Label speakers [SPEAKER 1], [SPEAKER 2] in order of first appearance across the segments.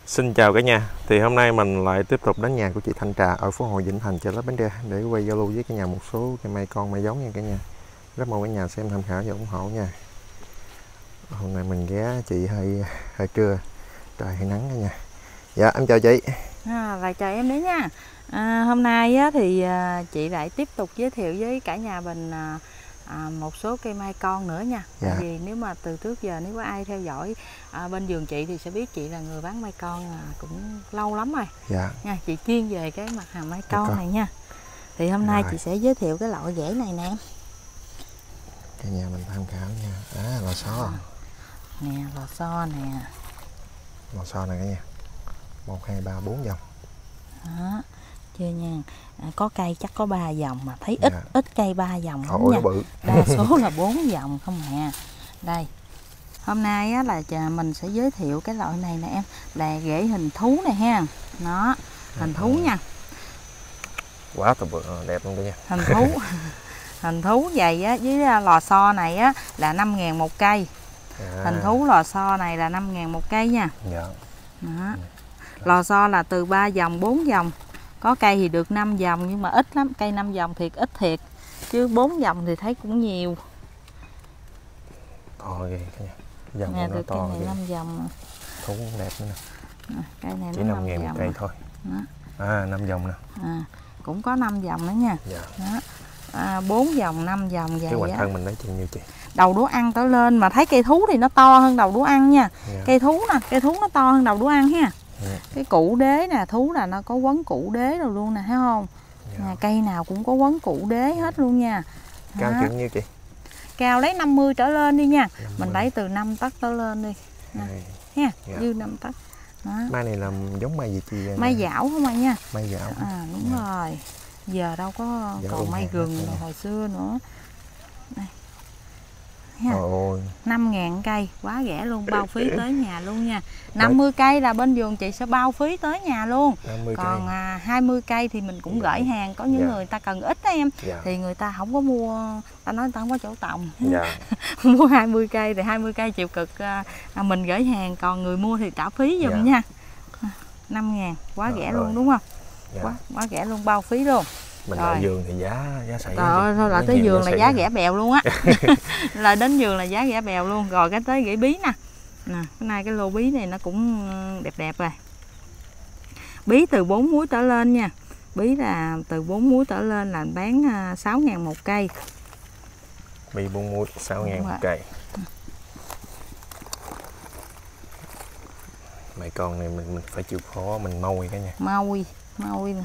[SPEAKER 1] Xin chào cả nhà. Thì hôm nay mình lại tiếp tục đến nhà của chị Thanh Trà ở phố Hội Vĩnh Thành, chợ Lách Bến Tre để quay giao lưu với cả nhà một số cây mai con mai giống nha cả nhà. Rất mong cả nhà xem tham khảo và ủng hộ nha. Hôm nay mình ghé chị hơi trưa, trời hơi nắng cả nhà. Dạ em chào chị.
[SPEAKER 2] Lại chào em đấy nha. Hôm nay á, thì chị lại tiếp tục giới thiệu với cả nhà mình một số cây mai con nữa nha. Tại vì nếu mà từ trước giờ nếu có ai theo dõi bên vườn chị thì sẽ biết chị là người bán mai con cũng lâu lắm rồi.
[SPEAKER 1] Dạ.
[SPEAKER 2] Nha, chị chuyên về cái mặt hàng mai con này nha. Thì hôm nay chị sẽ giới thiệu cái loại rễ này nè.
[SPEAKER 1] Cả nhà mình tham khảo nha. Lò xo.
[SPEAKER 2] Nè, lò xo nè.
[SPEAKER 1] Lò xo này cả nhà. 1, 2, 3, 4 dòng.
[SPEAKER 2] Đó, chưa nha. Có cây chắc có 3 dòng mà thấy ít cây 3 dòng lắm nha.
[SPEAKER 1] Bự.
[SPEAKER 2] Đa số là 4 dòng không à. Đây. Hôm nay á, là mình sẽ giới thiệu cái loại này nè em, là rễ hình thú này ha. Nó hình thú nha.
[SPEAKER 1] Quá đẹp luôn cả nhà.
[SPEAKER 2] Hình thú. Hình thú dày á với lò xo này á là 5.000 một cây. Hình thú lò xo này là 5.000 một cây nha.
[SPEAKER 1] Dạ.
[SPEAKER 2] Đó. Lò xo là từ 3 dòng 4 dòng. Có cây thì được 5 dòng nhưng mà ít lắm, cây 5 dòng thiệt ít thiệt. Chứ 4 dòng thì thấy cũng nhiều.
[SPEAKER 1] To ghê cả nhà. Dòng
[SPEAKER 2] nè,
[SPEAKER 1] nó
[SPEAKER 2] từ
[SPEAKER 1] to
[SPEAKER 2] cây này
[SPEAKER 1] ghê.
[SPEAKER 2] 5 dòng.
[SPEAKER 1] Thú cũng đẹp nữa nè.
[SPEAKER 2] Cây này
[SPEAKER 1] chỉ 5.000 một cây thôi. Đó. 5 dòng nè.
[SPEAKER 2] Cũng có 5 dòng nữa nha.
[SPEAKER 1] Dạ.
[SPEAKER 2] Đó. 4 dòng 5 dòng vậy.
[SPEAKER 1] Cái hoành thân mình lấy chừng nhiêu chị?
[SPEAKER 2] Đầu đũa ăn trở lên, mà thấy cây thú thì nó to hơn đầu đũa ăn nha. Cây thú nè, cây thú nó to hơn đầu đũa ăn ha. Cái củ đế nè, thú là nó có quấn củ đế rồi luôn nè, thấy không? Cây nào cũng có quấn củ đế hết luôn nha.
[SPEAKER 1] Cao chừng nhiêu chị?
[SPEAKER 2] Cao lấy 50 trở lên đi nha. 50. Mình lấy từ 5 tấc trở lên đi ha, dư 5 tấc.
[SPEAKER 1] Mai này là giống mai gì chị?
[SPEAKER 2] Mai dảo không ai nha.
[SPEAKER 1] Mai dảo.
[SPEAKER 2] Đúng rồi. Giờ đâu có còn mai gừng hồi xưa nữa. Đây. 5.000 cây, quá rẻ luôn, bao phí tới nhà luôn nha. 50 cây là bên vườn chị sẽ bao phí tới nhà luôn. Còn 20 cây thì mình cũng gửi hàng. Có những người ta cần ít đó em, thì người ta không có mua, ta nói người ta không có chỗ trồng. Mua 20 cây thì 20 cây chịu cực, mình gửi hàng, còn người mua thì trả phí giùm nha. 5.000, quá rẻ luôn đúng không? Quá rẻ luôn, bao phí luôn.
[SPEAKER 1] Mình lại vườn thì giá sảy.
[SPEAKER 2] Thôi là tới vườn là giá rẻ bèo luôn á. Là đến vườn là giá rẻ bèo luôn. Rồi cái tới rễ bí nè. Nè, cái này cái lô bí này nó cũng đẹp đẹp rồi. Bí từ 4 múi trở lên nha. Bí là từ 4 múi trở lên là bán 6.000 một cây.
[SPEAKER 1] Bí 4 múi 6.000 một cây. Mày con này mình phải chịu khó mình môi cả nha.
[SPEAKER 2] Môi nè.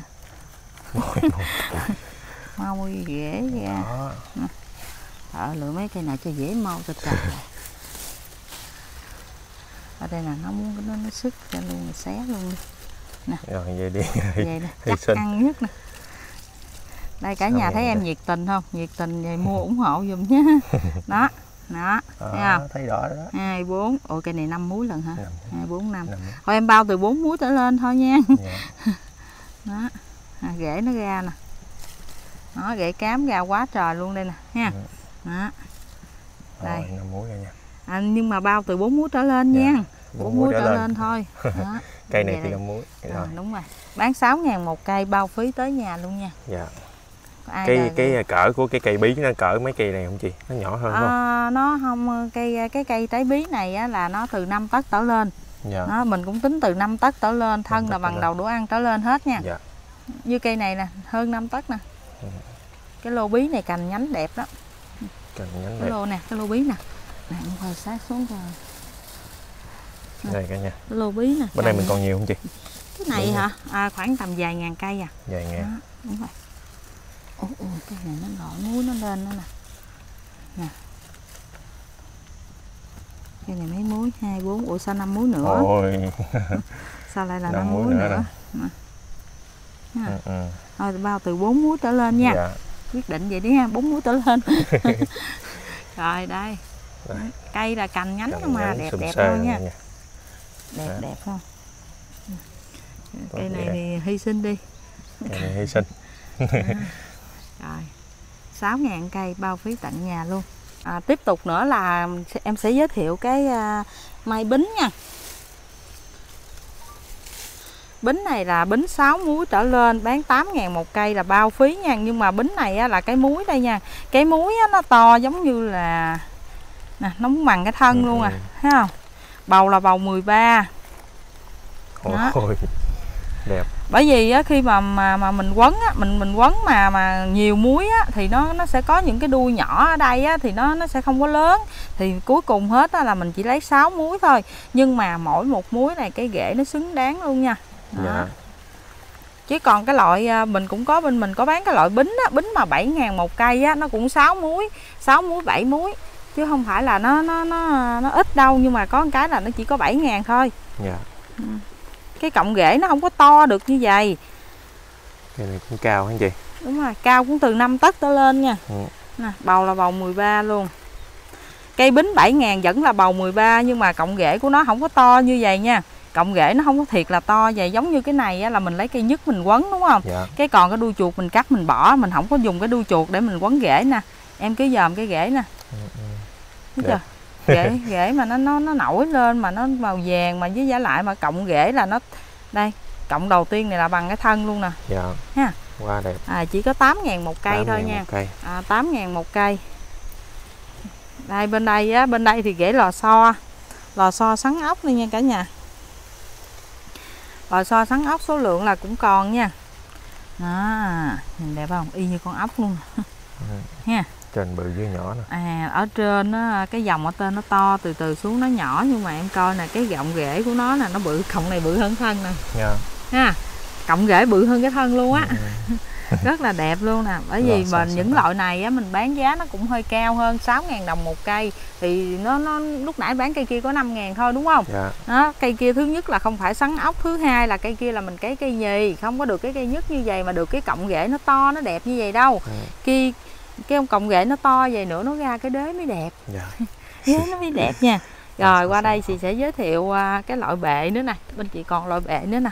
[SPEAKER 2] Môi dễ ra. Lựa mấy cây nào cho dễ mau cho trời. Ở đây là nó muốn nó sức ra luôn, xé luôn đi. Nè.
[SPEAKER 1] Rồi vậy đi.
[SPEAKER 2] Vậy nè, chắc ăn nhất nè. Đây cả nhà thấy em nhiệt tình không? Nhiệt tình về mua ủng hộ giùm nhé. Đó. Đó, thấy không?
[SPEAKER 1] Thấy rõ đó.
[SPEAKER 2] 2, 4. Ồ cây này 5 múi lần hả? 2, 4, 5. Thôi em bao từ 4 múi trở lên thôi nha. Đó. Rễ nó ra nè. Đó, rễ cám ra quá trời luôn đây nè ha. Đó. Đây.
[SPEAKER 1] 5 múi rồi nha.
[SPEAKER 2] Nhưng mà bao từ 4 múi trở lên nha. 4 múi trở lên thôi. Đó.
[SPEAKER 1] Cây này thì 5 múi.
[SPEAKER 2] Đúng rồi. Bán 6.000 một cây, bao phí tới nhà luôn nha.
[SPEAKER 1] Dạ. Cái cỡ của cái cây bí nó cỡ mấy cây này không chị? Nó nhỏ hơn không?
[SPEAKER 2] Nó không, cái cây trái bí này á, là nó từ 5 tấc trở lên. Đó, mình cũng tính từ 5 tấc trở lên, thân là bằng đầu đũa ăn trở lên hết nha. Như cây này nè, hơn 5 tấc nè. Cái lô bí này cành nhánh đẹp đó.
[SPEAKER 1] Cành nhánh
[SPEAKER 2] cái lô nè, cái lô bí nè. Nè, hơi sát xuống rồi.
[SPEAKER 1] Đây cả nhà.
[SPEAKER 2] Cái lô bí nè.
[SPEAKER 1] Bên này mình còn nhiều không chị?
[SPEAKER 2] Cái này hả? Khoảng tầm vài ngàn cây à.
[SPEAKER 1] Vài ngàn.
[SPEAKER 2] Đó, đúng rồi. Cái này nó nổi muối nó lên nữa nè. Nè. Cái này mấy muối? 2, 4. Ủa sao 5 muối nữa?
[SPEAKER 1] Ôi.
[SPEAKER 2] Sao lại là 5 muối nữa?
[SPEAKER 1] Nè.
[SPEAKER 2] Thôi bao từ 4 muối trở lên nha. Quyết định vậy đi ha, 4 muối trở lên. Rồi đây. Cây là cành nhánh không mà đẹp đẹp thôi nha. Đẹp không? Cây này thì hy sinh đi.
[SPEAKER 1] Cây này hy sinh.
[SPEAKER 2] Rồi 6.000 cây, bao phí tận nhà luôn. Tiếp tục nữa là em sẽ giới thiệu cái mai bính nha. Bính này là bính 6 múi trở lên, bán 8.000 một cây là bao phí nha. Nhưng mà bính này á, là cái múi đây nha. Cái múi á, nó to giống như là nè, nó muốn bằng cái thân luôn à, thấy không? Bầu là bầu 13.
[SPEAKER 1] Ôi, đẹp.
[SPEAKER 2] Bởi vì á, khi mà mình quấn á, mình quấn mà nhiều múi á, thì nó sẽ có những cái đuôi nhỏ ở đây á, thì nó sẽ không có lớn. Thì cuối cùng hết á, là mình chỉ lấy 6 múi thôi. Nhưng mà mỗi một múi này cái rễ nó xứng đáng luôn nha. Dạ. Chứ còn cái loại mình cũng có, bên mình có bán cái loại bính á, bính mà 7.000 một cây á, nó cũng 6 múi, 7 múi. Chứ không phải là nó ít đâu, nhưng mà có một cái là nó chỉ có 7.000 thôi.
[SPEAKER 1] Dạ.
[SPEAKER 2] Cái cọng rễ nó không có to được như vậy.
[SPEAKER 1] Cây này cũng cao hả chị?
[SPEAKER 2] Đúng rồi, cao cũng từ 5 tấc trở lên nha. Nè, bầu là bầu 13 luôn. Cây bính 7.000 vẫn là bầu 13, nhưng mà cọng rễ của nó không có to như vậy nha. Cọng rễ nó không có thiệt là to vậy. Giống như cái này á, là mình lấy cây nhứt mình quấn đúng không?
[SPEAKER 1] Dạ.
[SPEAKER 2] Cái còn cái đuôi chuột mình cắt mình bỏ, mình không có dùng cái đuôi chuột để mình quấn rễ nè. Em cứ dòm cái rễ nè. Thấy chưa? Rễ mà nó nổi lên mà nó màu vàng, mà với giá lại mà cọng rễ là nó đây, cọng đầu tiên này là bằng cái thân luôn nè.
[SPEAKER 1] Dạ.
[SPEAKER 2] Ha.
[SPEAKER 1] Quá đẹp.
[SPEAKER 2] Chỉ có 8.000 một cây thôi nha. 8.000 một cây. Đây bên đây thì rễ lò xo sắn ốc đây nha cả nhà. Lò xo sắn ốc số lượng là cũng còn nha. Đó, nhìn đẹp không? Y như con ốc luôn. Ha.
[SPEAKER 1] Trên bự dưới nhỏ nè.
[SPEAKER 2] Ở trên á, cái dòng ở trên nó to, từ từ xuống nó nhỏ, nhưng mà em coi nè, cái gọng rễ của nó nè, nó bự, cọng này bự hơn thân nè. Dạ. Ha. Cọng rễ bự hơn cái thân luôn á. Rất là đẹp luôn nè. Bởi vì mình những loại này á, mình bán giá nó cũng hơi cao hơn, 6.000 đồng một cây. Thì nó lúc nãy bán cây kia có 5.000 thôi đúng không?
[SPEAKER 1] Dạ.
[SPEAKER 2] Đó, cây kia thứ nhất là không phải sắn ốc, thứ hai là cây kia là mình cấy cây nhì, không có được cái cây nhất như vậy mà được cái cọng rễ nó to nó đẹp như vậy đâu. Cái cọng rễ nó to vậy nữa nó ra cái đế mới đẹp. Dạ. Đế nó mới đẹp nha. Rồi qua đây chị sẽ giới thiệu cái loại bệ nữa nè. Bên chị còn loại bệ nữa nè.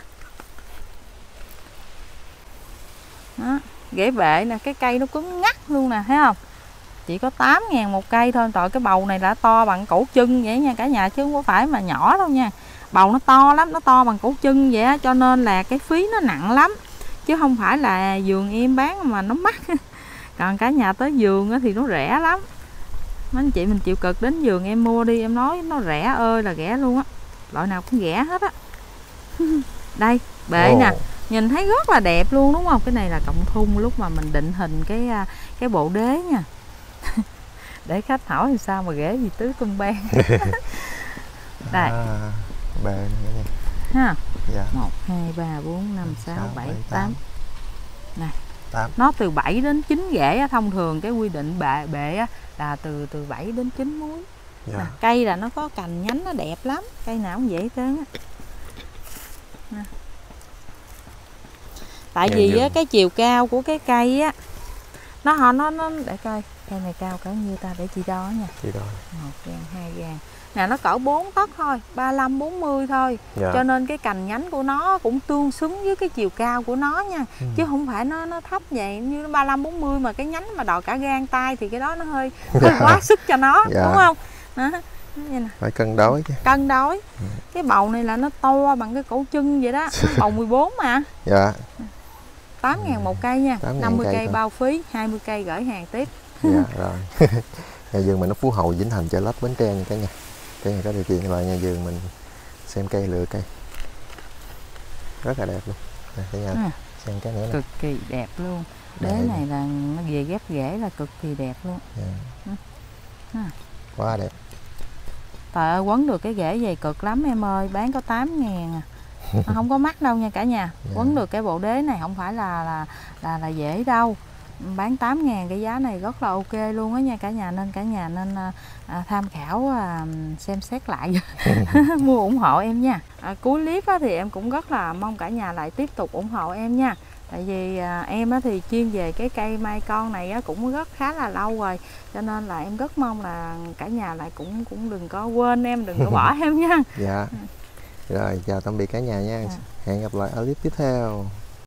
[SPEAKER 2] Đó, rễ bệ nè, cái cây nó cứng ngắt luôn nè, thấy không? Chỉ có 8.000 một cây thôi. Trời, cái bầu này đã to bằng cổ chân vậy nha cả nhà, chứ không có phải mà nhỏ đâu nha. Bầu nó to lắm, nó to bằng cổ chân vậy á, cho nên là cái phí nó nặng lắm. Chứ không phải là vườn em bán mà nó mắc. Còn cả nhà tới vườn thì nó rẻ lắm. Mấy anh chị mình chịu cực đến vườn em mua đi, em nói nó rẻ ơi là rẻ luôn á. Loại nào cũng rẻ hết á. Đây, bệ nè. Nhìn thấy rất là đẹp luôn đúng không? Cái này là cọng thun lúc mà mình định hình cái bộ đế nha. Để khách hỏi thì sao mà rễ gì tứ tung ban. Đây.
[SPEAKER 1] Bệ này
[SPEAKER 2] ha.
[SPEAKER 1] Dạ.
[SPEAKER 2] 1 2 3 4 5 6 7 8. Này.
[SPEAKER 1] 8.
[SPEAKER 2] Nó từ 7 đến 9 rễ á, thông thường cái quy định bệ á là từ 7 đến 9 múi. Dạ. Nè, cây là nó có cành nhánh nó đẹp lắm, cây nào cũng vậy trơn á. Tại vì á, cái chiều cao của cái cây á nó để coi cây này cao cỡ nhiêu ta, để chị đo nha. Chị đo 1 gang 2 gang nè, nó cỡ 4 tấc thôi, 35 40 thôi. Dạ. Cho nên cái cành nhánh của nó cũng tương xứng với cái chiều cao của nó nha. Chứ không phải nó thấp vậy, như nó 35 40 mà cái nhánh mà đòi cả gang tay thì cái đó nó hơi quá sức cho nó. Dạ. Đúng không? Đó.
[SPEAKER 1] Phải cân đối chứ.
[SPEAKER 2] Cân đối. Cái bầu này là nó to bằng cái cổ chân vậy đó. Bầu 14 mà. Dạ. 8.000 một cây nha. 50 cây bao phí, 20 cây gửi hàng tiếp.
[SPEAKER 1] Dạ rồi. Nhà vườn mình nó Phú Hậu, Vĩnh Thành, Chợ Lách, Bến Tre nha cả nhà. Cả nhà có điều kiện lại nhà vườn mình xem cây, lựa cây. Rất là đẹp luôn. Nè cả nhà xem cái nữa nè.
[SPEAKER 2] Cực kỳ đẹp luôn. Đế này là nó về ghép rễ là cực kỳ đẹp luôn. Dạ.
[SPEAKER 1] Quá đẹp.
[SPEAKER 2] Trời ơi, quấn được cái rễ dày cực lắm em ơi, bán có 8.000 à. Nó không có mắc đâu nha cả nhà. Quấn được cái bộ đế này không phải là dễ đâu. Bán 8.000 cái giá này rất là ok luôn á nha cả nhà, nên cả nhà nên tham khảo xem xét lại mua ủng hộ em nha. Cuối clip thì em cũng rất là mong cả nhà lại tiếp tục ủng hộ em nha. Tại vì em thì chuyên về cái cây mai con này cũng rất khá là lâu rồi, cho nên là em rất mong là cả nhà lại cũng đừng có quên em, đừng có bỏ em nha.
[SPEAKER 1] Dạ. Rồi chào tạm biệt cả nhà nha. Hẹn gặp lại ở clip tiếp theo.